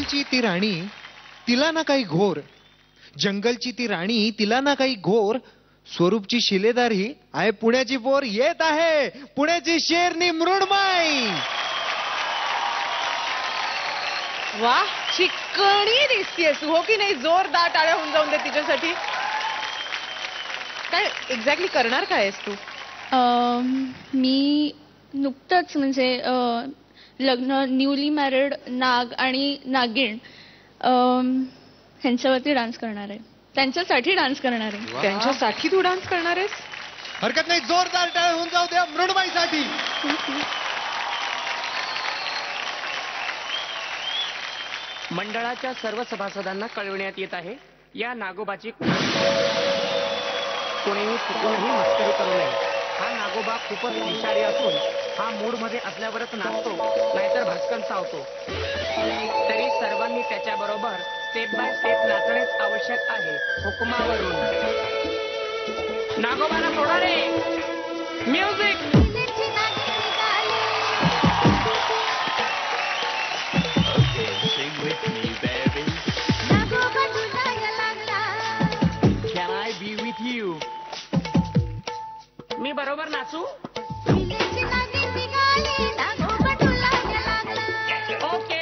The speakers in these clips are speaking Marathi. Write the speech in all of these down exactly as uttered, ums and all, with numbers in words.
जंगलची ती राणी तिला ना काही घोर, जंगलची ती राणी तिला ना काही घोर, स्वरूपची शिलेदार ही आहे पुण्याची पोर. येत आहे पुण्याची शेरनी मृण्मयी. वा, चिकणी दिसतेस हो की नाही? जोरदार टाळ्या होऊन जाऊन दे तिच्यासाठी. काय एक्झॅक्टली करणार काय आहेस तू? मी नुकतंच म्हणजे लग्न न्यूली मॅरिड नाग आणि नागिण ह्यांच्यावरती डान्स करणार आहे, त्यांच्यासाठी डान्स करणार आहे. त्यांच्यासाठी तू डान्स करणार आहेस? हरकत नाही, जोरदार टाळ्या होऊन जाऊ द्या मृण्मयीसाठी. मंडळाच्या सर्व सभासदांना कळविण्यात येत आहे, या नागोबाची कोणीही चुकूनही मस्करी करू नये. हा नागोबा खूपच विषारी असून हा मूड मध्ये असल्यावरच नाचतो, नाहीतर भस्कन चावतो. तरी सर्वांनी त्याच्याबरोबर स्टेप बाय स्टेप नाचणेच आवश्यक आहे. हुकमावरून नागोबाला सोडा रे. म्युझिक. मी बरोबर नाचू? ओके.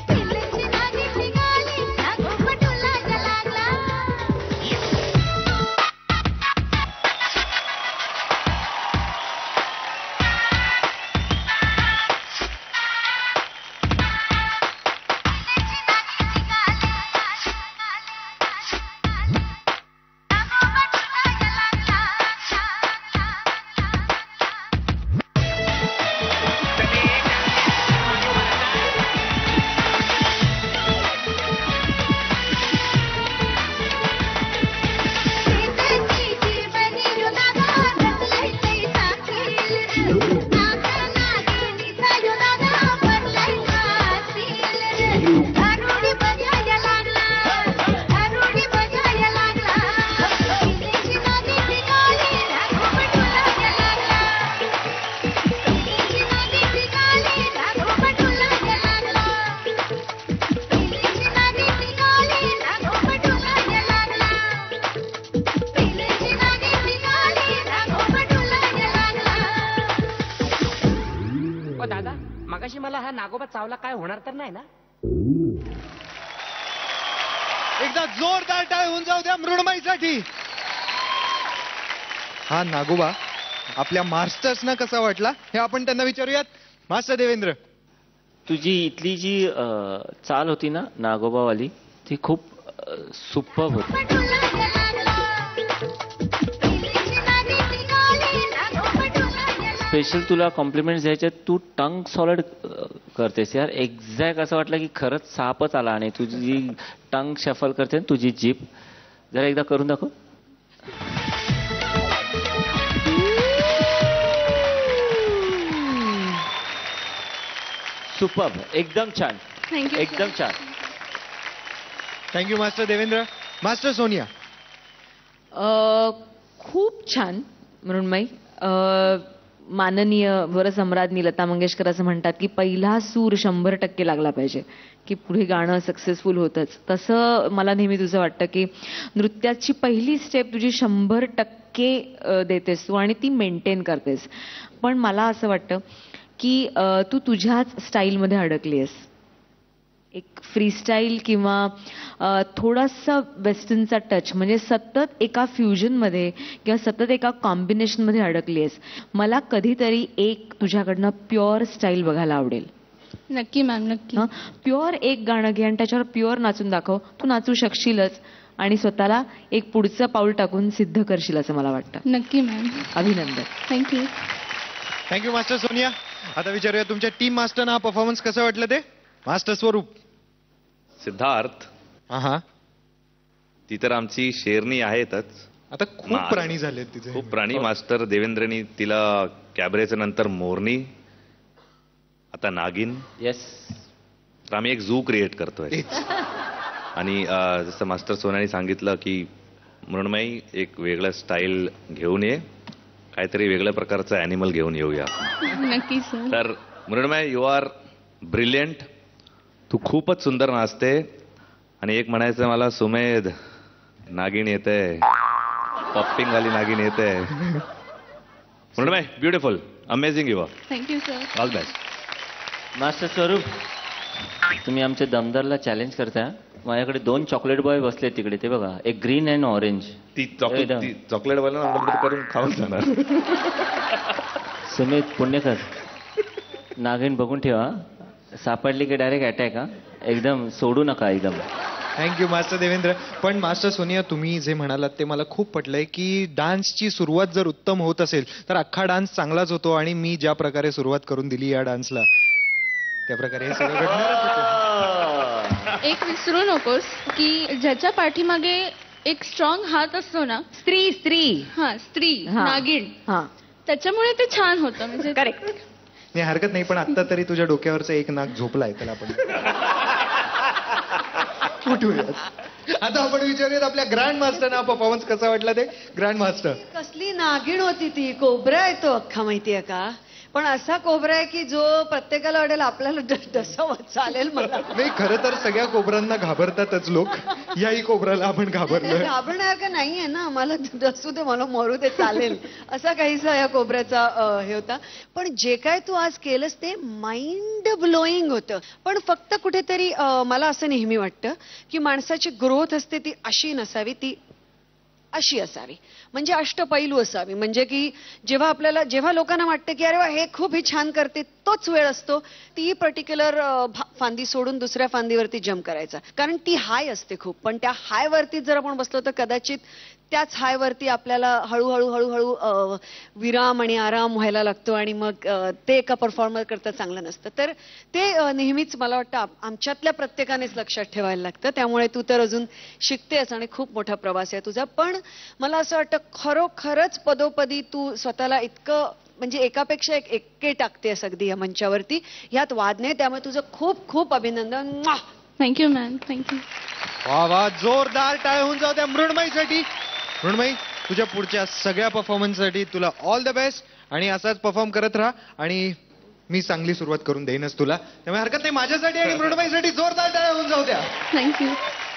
दादा, मगाशी मला हा नागोबा चावला, काय होणार तर नाही ना? एकदा जोरदार टाळ्या होऊन जाऊ द्या मृण्मयीसाठी. हा नागोबा आपल्या मास्टर्सना कसा वाटला हे आपण त्यांना विचारूयात. मास्टर देवेंद्र, तुझी इथली जी चाल होती ना नागोबावाली, ती खूप सुपर्ब होती. स्पेशल तुला कॉम्प्लिमेंट्स द्यायचे. तू टंग सॉलिड करतेस यार. एक्झॅक्ट असं वाटलं की खरंच सापच आला. आणि तुझी जी टंग शफल करते ना, तुझी जीप जरा एकदा करून दाखव. सुपर्ब, एकदम छान, एकदम छान. Thank you master Devendra. Master Sonia. खूप छान मृण्मयी. माननीय वरसम्राज्ञी लता मंगेशकर असं म्हणतात की पहिला सूर शंभर टक्के लागला पाहिजे की पुढे गाणं सक्सेसफुल होतंच. तसं मला नेहमी तुझं वाटतं की नृत्याची पहिली स्टेप तुझी शंभर टक्के देतेस तू आणि ती मेंटेन करतेस. पण मला असं वाटतं की तू तुझ्याच स्टाईलमध्ये अडकली आहेस. एक फ्रीस्टाईल किंवा थोडासा वेस्टर्नचा टच, म्हणजे सतत एका फ्युजनमध्ये किंवा सतत एका कॉम्बिनेशनमध्ये अडकली आहेस. मला कधीतरी एक तुझ्याकडनं प्युअर स्टाईल बघायला आवडेल. नक्की मॅम, नक्की. प्युअर एक गाणं घे आणि त्याच्यावर प्युअर नाचून दाखव. तू नाचू शकशीलच आणि स्वतःला एक पुढचं पाऊल टाकून सिद्ध करशील असं मला वाटतं. नक्की मॅम. अभिनंदन. थँक्यू. Thank you master Sonia. आता विचारूया तुमच्या टीम मास्टरना हा परफॉर्मन्स कसं वाटलं ते. मास्टर स्वरूप. सिद्धार्थ, हा, ती तर आमची शेरनी आहेतच. आता खूप प्राणी झाले तिथे, खूप प्राणी. मास्टर देवेंद्रनी तिला कॅबरेच्या नंतर मोरनी, आता नागिन. येस. तर आम्ही एक झू क्रिएट करतोय. आणि जसं मास्टर सोनाने सांगितलं की मृण्मयी एक वेगळं स्टाईल घेऊन ये, काहीतरी वेगळ्या प्रकारचं ॲनिमल घेऊन येऊया. नक्की सर. तर मृण्मयी, यू आर ब्रिलियंट. तू खूपच सुंदर नाचते आणि एक म्हणायचं मला, सुमेध नागिन येते, पप्पिंग वाली नागिन येते. Mrunmayi beautiful, amazing you are. Thank you sir. All best. Master Swaroop, तुम्ही आमच्या दमदारला चॅलेंज करता. माझ्याकडे दोन चॉकलेट बॉय बसले तिकडे, ते बघा, एक ग्रीन अँड ऑरेंज. ती चॉकलेट ती चॉकलेट वाला करून खाऊन जाणार. सुमित पुण्यकर, नागिन बघून ठेवा, सापडली की डायरेक्ट अटॅक. हा एकदम सोडू नका एकदम. Thank you master Devendra. पण मास्टर सोनिया, तुम्ही जे म्हणालात ते मला खूप पटलंय की डान्सची सुरुवात जर उत्तम होत असेल तर अख्खा डान्स चांगलाच होतो. आणि मी ज्या प्रकारे सुरुवात करून दिली या डान्सला, त्या प्रकारे हे सगळं घडणारच होतं. एक विसरू नकोस की ज्याच्या पाठीमागे एक स्ट्रॉंग हात असतो ना, स्त्री स्त्री हा स्त्री, हा. नागिन, हा त्याच्यामुळे ते छान होतं. म्हणजे करेक्ट. नाही हरकत नाही, पण आता तरी तुझ्या डोक्यावरचं एक नाक झोपलाय, त्याला आपण उठूयात. आता आपण विचारूयात आपल्या ग्रँड मास्टरना परफॉर्मन्स कसा वाटला ते. Grand master. कसली नागिण होती ती. कोबरा आहे तो अख्खा, माहितीये का. पण असा कोबरा आहे की जो प्रत्येकाला वाटेल आपल्याला डसावं, चालेल मला. नाही, खरं तर सगळ्या कोबरांना घाबरतातच लोक, याही कोबराला आपण घाबरलोय. घाबरणार का नाहीये ना, मला डसू दे, मला मरू दे, चालेल, असा काहीसा या कोबऱ्याचा अं, हे होता. पण जे काय तू आज केलंस ते माइंड ब्लोईंग होतं. पण फक्त कुठेतरी अं, मला असं नेहमी वाटतं की माणसाची ग्रोथ असते ती अशी नसावी, ती अशी असावी. म्हणजे अष्टपैलू असावी. म्हणजे की जेव्हा आपल्याला, जेव्हा लोकांना वाटतं की अरे वा हे खूप ही छान करते, तोच वेळ असतो ती पर्टिक्युलर फांदी सोडून दुसऱ्या फांदीवरती जम्प करायचा. कारण ती हाय असते खूप, पण त्या हाय वरती जर आपण बसलो तर कदाचित त्याच हाय वरती आपल्याला हळूहळू हळूहळू अं, विराम आणि आराम व्हायला लागतो आणि मग अं, ते एका परफॉर्मर करता चांगलं नसतं. तर ते अं, नेहमीच मला वाटतं आप- आमच्यातल्या प्रत्येकानेच लक्षात ठेवायला लागतं. त्यामुळे तू तर अजून शिकतेस आणि खूप मोठा प्रवास आहे तुझा. पण मला असं वाटतं खरोखरच पदोपदी तू स्वतःला इतकं, म्हणजे एकापेक्षा एक एके टाकतेस अगदी या मंचावरती, ह्यात वाद नाही. त्यामुळे तुझं खूप खूप अभिनंदन. म्वा! Thank you ma'am. थँक्यू. वा वा, जोरदार टाळ्या होऊन जाऊ त्या मृण्मयीसाठी. मृण्मयी, तुझ्या पुढच्या सगळ्या परफॉर्मन्ससाठी तुला ऑल द बेस्ट. आणि असाच परफॉर्म करत राहा. आणि मी चांगली सुरुवात करून देईनच तुला, त्यामुळे हरकत नाही. माझ्यासाठी आणि मृण्मयीसाठी जोरदार टाळ्या होऊन जाऊ द्या. थँक्यू.